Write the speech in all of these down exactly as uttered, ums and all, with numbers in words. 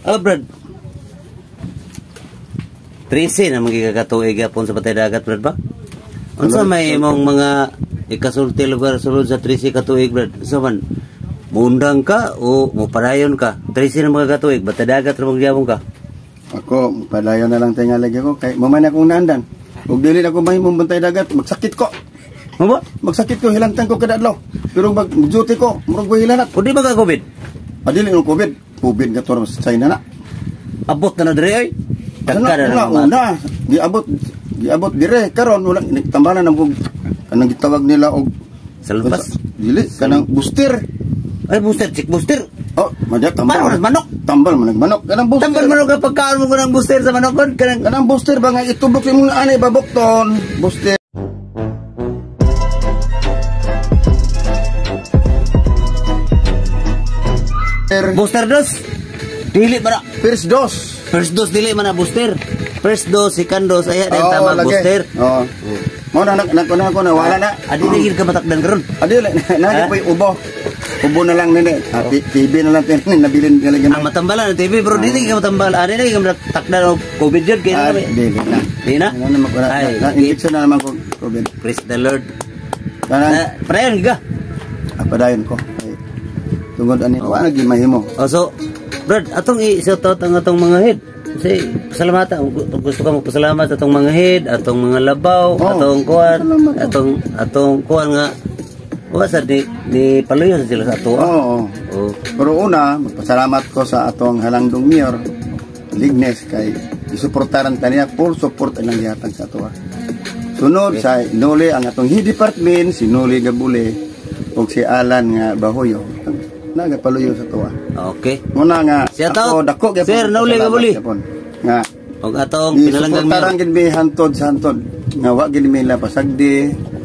Oh, Brad. Trisi na magigakatuig apon sa Batay Dagat, Brad ba? Unsa may imong mga ikasulti lugar sulod sa Trisi katuig, Brad? Unsa man? Mundang ka o mupadayon ka? Trisi na mga katuig, Batay Dagat ra magyabong ka? Ako, padayon na lang tingali ako kay maman akong naandan. Ug dili ako mahimong Batay Dagat, magsakit ko. Mo ba? Magsakit ko, hilangtan ko kada adlaw. Pero mag duty ko, murag ko hilanat. O di ba ka COVID? Adili ng COVID. COVID nga to sa China na. Abot na na diri ay. Ano Dagka na na naman. una, giabot giabot dire karon wala tambalan ang kog kanang gitawag nila og Salpas. dili kanang booster. Ay booster, chick booster. Oh, madya tambal. Parang manok. Tambal man manok. Kanang booster. Tambal manok kapag kaon mo ko ng booster sa manok kon kanang Kanang booster ba nga itubok yung mga anay babokton. Booster. booster dose. Dili ba na? First dose. First dose dili man na booster. First dose, second dose ay Oo, tama lagi. booster. Oo. Mo na nak nak na ko na wala na. Adi na gid ka matakdan karon. Adi na na pa ubo. Ubo na lang nini. Ah, T V na lang tin nabilin ka lagi. Ang matambalan ng T V pero dili ka matambal. Adi na gid ka matakdan og COVID jud kay Ah, na. dili na. Di na? Ano naman ko na, Ay, na, injection na naman ko COVID. Praise the Lord. Kana Uh, Prayon ka. apadayon ko. Ay, tungod ani wa lagi mahimo. Oh, so, Brad, atong i-shout out ang atong mga head. Kasi, pasalamatan. Kung gusto ka magpasalamat atong mga head, atong mga labaw, Oh, atong kuwan, salamat, oh. atong, atong kuwan nga. Wa sa di, di paluyo sa sila sa ato. Oo. Oh, Oh. Pero una, magpasalamat ko sa atong halangdong mayor, Lignes, kay isuportaran taniya, full support ang nangyatag sa ato. Sunod, sa inuli ang atong head department, si Noli Gabule, o si Alan nga Bahoyo, nagapaluyo sa ato. Okay. Muna nga, Shout ako, out, dako, gyapon, Sir Noli salamat, Gabule. gyapon. Nga, Og atong pinalanggang isuportaran mayor. gid mi hantod sa hantod, nga wa gid mi la pasagdi,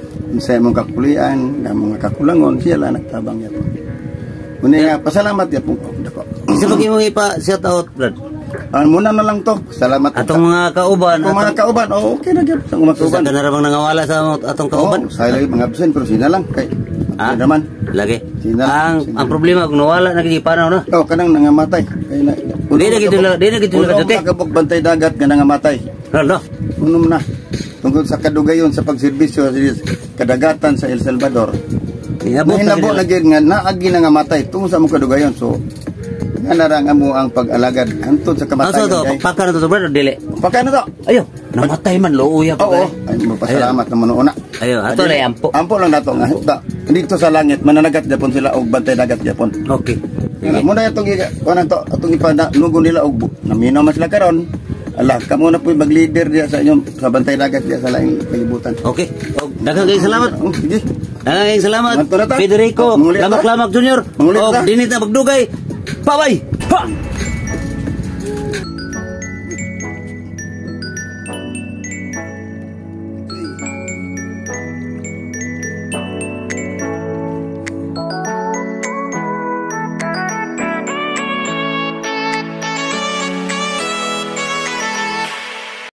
sa imong kakulian, nga mga kakulangon, siya lang nagtabang yapon. Muna nga, pasalamat yapon ko, dako. Isa pag imong ipa-shout out, Brad. Ah, muna na lang to. Salamat. Atong mga kauban, Atong mga atong kauban. Oh, okay na gyud ang mga sa kauban. kanarabang nangawala sa mga- atong kauban. Oh, saya lagi mga absent pero sina lang kay. Ah, Ano naman? lagi. Sina- Ang sina- ang problema kung nawala na kay panaw na. Oh, kanang nangamatay. Kay na. Di na gid di na gid Uno kadute. nakabog bantay dagat nga nangamatay. Hala. Unom na. Tungkol sa kadugayon sa pagserbisyo sa kadagatan sa El Salvador. Inabot na Nahinabo na gid. gyud nga naagi nangamatay tungkol sa mong kadugayon. So, nga narang amo ang pag-alagad hantod sa Aso kamatayon. to, kay- pakpaka na to Brad dili. Pakano to? Ayo, namatay man looya pa. Oo. Ay, magpasalamat naman una. Ayo, ato lay ampo. Ampo lang nato nga. Da, dito sa langit mananagat Japon sila og bantay dagat Japon. Okay. Nga mo na itong kuan to atong ipanugo nila og bu- naminaw man sila karon. Ala, kamo na po mag-leader diya sa inyong sa bantay dagat diya sa laing kalibutan. Okay. Og daghang kay salamat. Oh, sige. Daghang kay salamat. Manto na ta. Federico, Mangulit ta. Lamak-Lamak Junior. Mangulit Og ta. dinit na magdugay. Bye-bye. Ha!